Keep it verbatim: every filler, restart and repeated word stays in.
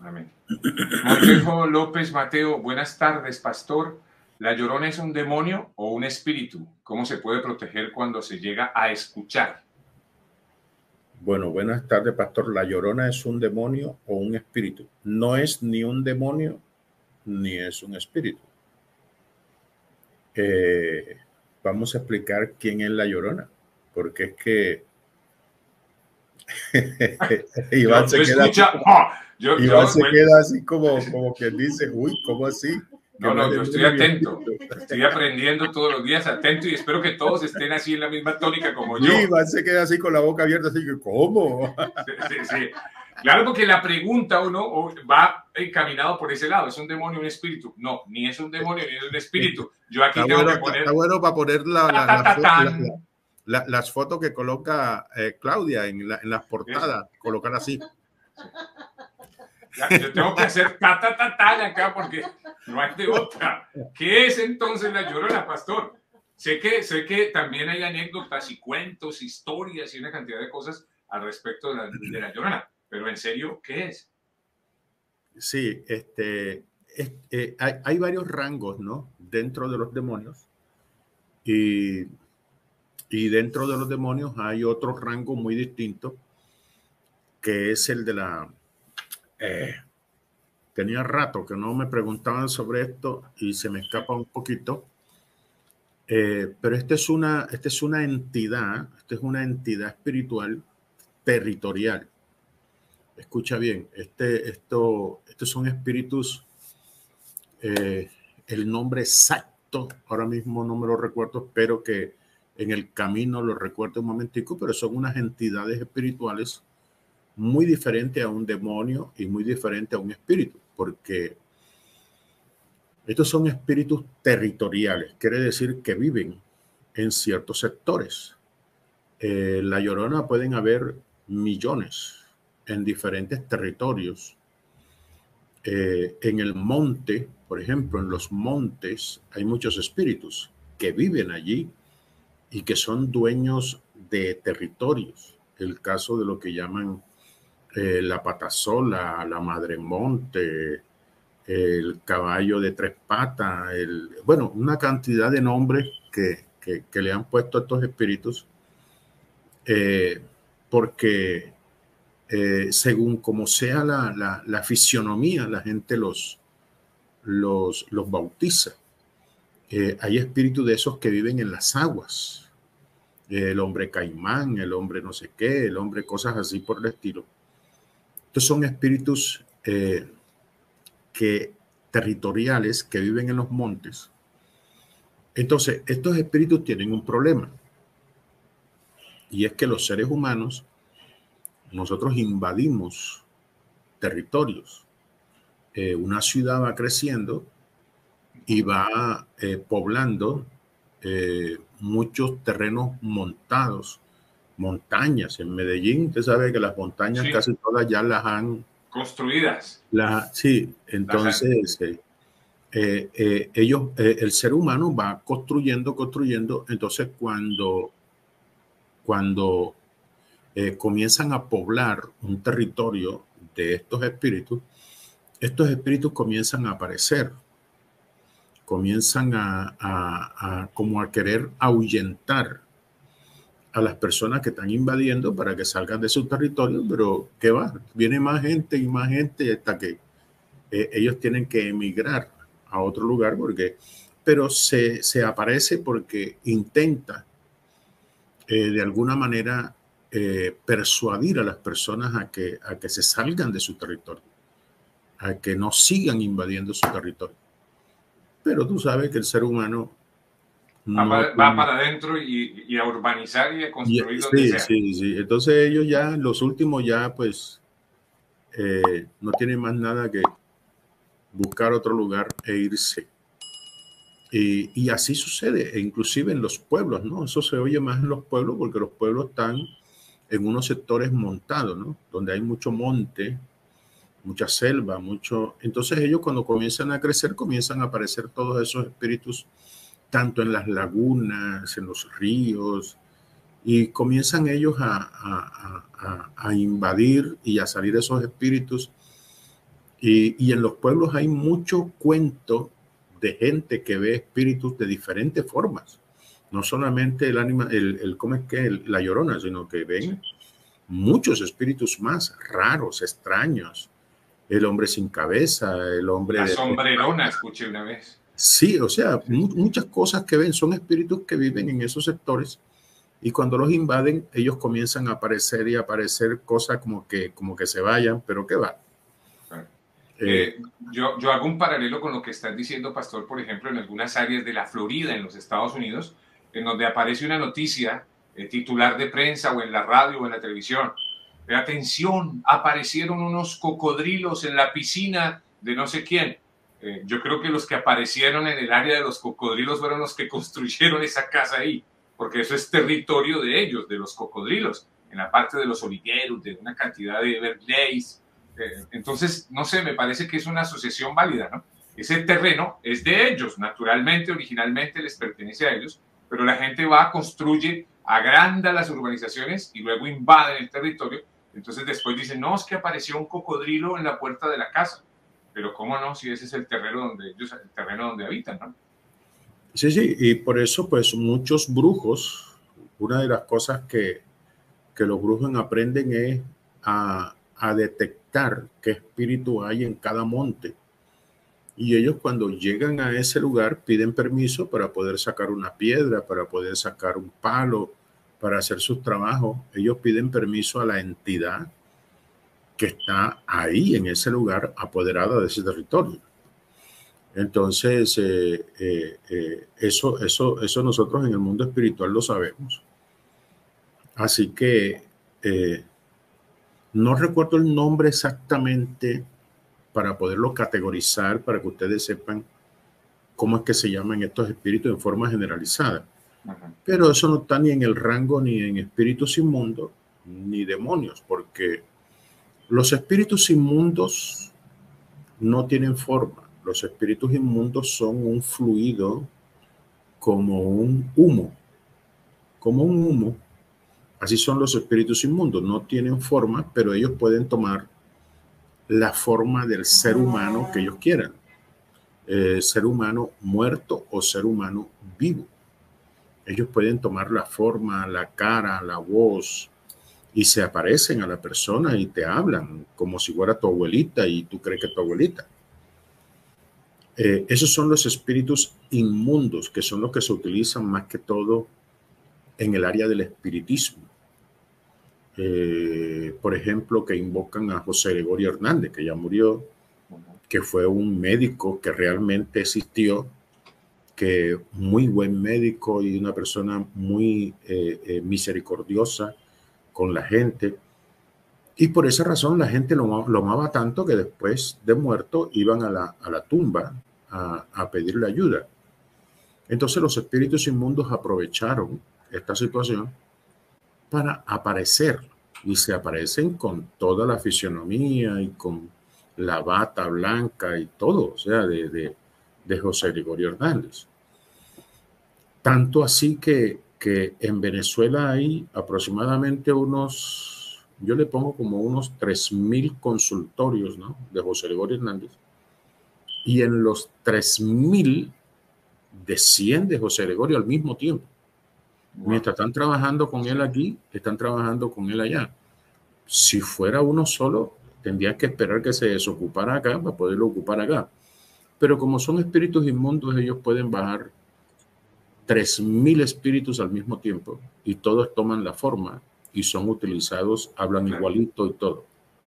Amén. Montejo López Mateo, buenas tardes, pastor. ¿La Llorona es un demonio o un espíritu? ¿Cómo se puede proteger cuando se llega a escuchar? Bueno, buenas tardes, pastor. ¿La Llorona es un demonio o un espíritu? No es ni un demonio ni es un espíritu. Eh, vamos a explicar quién es la Llorona, porque es que Iván Yo, se yo queda así escucha, como, ¡oh! yo, Iván yo, se bueno, queda así como, como quien dice, uy, ¿cómo así? Que no, no es no, yo estoy demonio ni atento, espíritu. estoy aprendiendo todos los días, atento, y espero que todos estén así en la misma tónica como Sí, yo. Iván se queda así con la boca abierta, así que, ¿cómo? Sí, sí, sí. Claro, porque la pregunta uno va encaminado por ese lado, ¿es un demonio o un espíritu? No, ni es un demonio ni es un espíritu. Yo aquí Está tengo bueno, que está, está poner bueno para poner la, ta, la, ta, la, ta, la, la, tan. la, las fotos que coloca eh, Claudia en, la, en las Eso. portadas, colocar así. Sí. Ya, yo tengo que hacer ta, ta, ta, tan acá porque no hay de otra. ¿Qué es entonces la Llorona, pastor? Sé que, sé que también hay anécdotas y cuentos, historias y una cantidad de cosas al respecto de la, de la Llorona, pero en serio, ¿qué es? Sí, este, es, eh, hay, hay varios rangos, ¿no? Dentro de los demonios. Y, y dentro de los demonios hay otro rango muy distinto, que es el de la... Eh, tenía rato que no me preguntaban sobre esto y se me escapa un poquito. Eh, pero esta es, una, esta es una entidad, esta es una entidad espiritual territorial. Escucha bien, este, esto, estos son espíritus, eh, el nombre exacto, ahora mismo no me lo recuerdo, espero que en el camino lo recuerde un momentico, pero son unas entidades espirituales muy diferentes a un demonio y muy diferentes a un espíritu, porque estos son espíritus territoriales, quiere decir que viven en ciertos sectores. Eh, la Llorona pueden haber millones en diferentes territorios. Eh, en el monte, por ejemplo, en los montes hay muchos espíritus que viven allí y que son dueños de territorios. El caso de lo que llaman eh, la patasola, la madre monte, el caballo de tres patas, el, bueno, una cantidad de nombres que, que, que le han puesto a estos espíritus, eh, porque eh, según como sea la, la, la fisionomía, la gente los, los, los bautiza. Eh, hay espíritus de esos que viven en las aguas, eh, el hombre caimán, el hombre no sé qué, el hombre cosas así por el estilo. Estos son espíritus eh, que, territoriales que viven en los montes. Entonces, estos espíritus tienen un problema, y es que los seres humanos, nosotros invadimos territorios. Eh, una ciudad va creciendo y va eh, poblando eh, muchos terrenos montados, montañas. En Medellín, usted sabe que las montañas Sí, casi todas ya las han... construidas. La, sí, Las han, entonces eh, eh, eh, ellos, eh, el ser humano va construyendo, construyendo, entonces cuando, cuando eh, comienzan a poblar un territorio de estos espíritus, estos espíritus comienzan a aparecer, comienzan a, a, a como a querer ahuyentar a las personas que están invadiendo para que salgan de su territorio, pero ¿qué va? Viene más gente y más gente hasta que eh, ellos tienen que emigrar a otro lugar, porque, pero se, se aparece porque intenta eh, de alguna manera eh, persuadir a las personas a que, a que se salgan de su territorio, a que no sigan invadiendo su territorio. Pero tú sabes que el ser humano va, no para, va tiene... para adentro y, y, a urbanizar y a Y, construir donde sí, sea. sí, sí. Entonces ellos ya, los últimos ya, pues, eh, no tienen más nada que buscar otro lugar e irse. Y, y así sucede, e inclusive en los pueblos, ¿no? Eso se oye más en los pueblos porque los pueblos están en unos sectores montados, ¿no? Donde hay mucho monte, mucha selva, mucho... Entonces ellos cuando comienzan a crecer, comienzan a aparecer todos esos espíritus, tanto en las lagunas, en los ríos, y comienzan ellos a, a, a, a invadir y a salir esos espíritus Y, y en los pueblos hay mucho cuento de gente que ve espíritus de diferentes formas. No solamente el ánima, el, el, ¿cómo es que? El, la Llorona, sino que ven muchos espíritus más raros, extraños. El hombre sin cabeza, el hombre... La de... sombrerona, escuché una vez. Sí, o sea, mu muchas cosas que ven son espíritus que viven en esos sectores y cuando los invaden, ellos comienzan a aparecer y a aparecer cosas como que, como que se vayan, pero ¿qué va? Eh, yo, yo hago un paralelo con lo que estás diciendo, pastor, por ejemplo, en algunas áreas de la Florida, en los Estados Unidos, en donde aparece una noticia, eh, titular de prensa o en la radio o en la televisión. Eh, atención, aparecieron unos cocodrilos en la piscina de no sé quién. Eh, yo creo que los que aparecieron en el área de los cocodrilos fueron los que construyeron esa casa ahí, porque eso es territorio de ellos, de los cocodrilos, en la parte de los oliveros, de una cantidad de Everglades. Eh, entonces, no sé, me parece que es una asociación válida, ¿no? Ese terreno es de ellos, naturalmente, originalmente les pertenece a ellos, pero la gente va, construye, agranda las urbanizaciones y luego invaden el territorio. Entonces después dicen, no, es que apareció un cocodrilo en la puerta de la casa. Pero ¿cómo no? Si ese es el terreno donde ellos, el terreno donde habitan, ¿no? Sí, sí, y por eso pues muchos brujos, una de las cosas que, que los brujos aprenden es a, a detectar qué espíritu hay en cada monte. Y ellos cuando llegan a ese lugar piden permiso para poder sacar una piedra, para poder sacar un palo, para hacer sus trabajos. Ellos piden permiso a la entidad que está ahí en ese lugar apoderada de ese territorio. Entonces, eh, eh, eh, eso, eso, eso nosotros en el mundo espiritual lo sabemos. Así que eh, no recuerdo el nombre exactamente para poderlo categorizar, para que ustedes sepan cómo es que se llaman estos espíritus en forma generalizada. Uh-huh. Pero eso no está ni en el rango ni en espíritus inmundos ni demonios, porque los espíritus inmundos no tienen forma. Los espíritus inmundos son un fluido como un humo, como un humo. Así son los espíritus inmundos, no tienen forma, pero ellos pueden tomar la forma del ser humano que ellos quieran. Eh, ser humano muerto o ser humano vivo. Ellos pueden tomar la forma, la cara, la voz y se aparecen a la persona y te hablan como si fuera tu abuelita y tú crees que es tu abuelita. Eh, esos son los espíritus inmundos, que son los que se utilizan más que todo en el área del espiritismo. Eh, por ejemplo, que invocan a José Gregorio Hernández, que ya murió, que fue un médico que realmente existió, que muy buen médico y una persona muy eh, eh, misericordiosa con la gente. Y por esa razón la gente lo, lo amaba tanto que después de muerto iban a la, a la tumba a, a pedirle ayuda. Entonces los espíritus inmundos aprovecharon esta situación para aparecer y se aparecen con toda la fisionomía y con la bata blanca y todo, o sea, de, de, de José Gregorio Hernández. Tanto así que, que en Venezuela hay aproximadamente unos, yo le pongo como unos tres mil consultorios, ¿no?, de José Gregorio Hernández. Y en los tres mil desciende José Gregorio al mismo tiempo. Wow. Mientras están trabajando con él aquí, están trabajando con él allá. Si fuera uno solo, tendrían que esperar que se desocupara acá para poderlo ocupar acá. Pero como son espíritus inmundos, ellos pueden bajar tres mil espíritus al mismo tiempo y todos toman la forma y son utilizados, hablan igualito y todo.